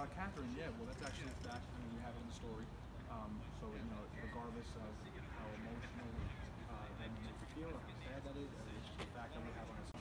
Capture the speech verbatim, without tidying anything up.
Uh, Catherine, yeah, well, that's actually a fact. I mean, we have it in the story. Um, so, you know, regardless of how emotional uh, that may make you feel, or how sad that is, it's just a fact that we have on our